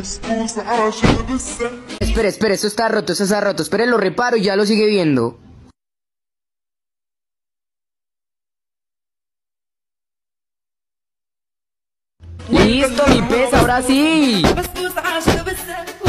Espere, eso está roto, espere, lo reparo y ya lo sigue viendo. Listo, mi pez, ahora sí.